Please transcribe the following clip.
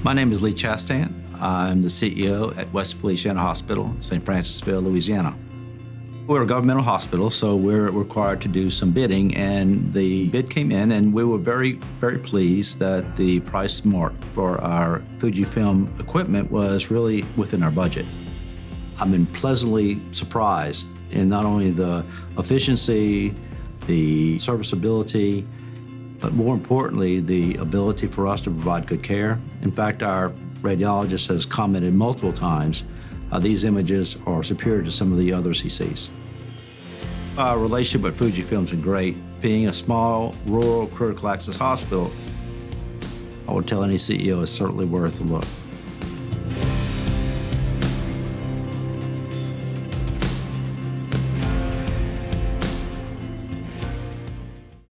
My name is Lee Chastain. I'm the CEO at West Feliciana Hospital, St. Francisville, Louisiana. We're a governmental hospital, so we're required to do some bidding, and the bid came in, and we were very, very pleased that the price mark for our Fujifilm equipment was really within our budget. I've been pleasantly surprised in not only the efficiency, the serviceability, but more importantly, the ability for us to provide good care. In fact, our radiologist has commented multiple times, these images are superior to some of the others he sees. Our relationship with Fujifilm's been great. Being a small, rural, critical access hospital, I would tell any CEO it's certainly worth a look.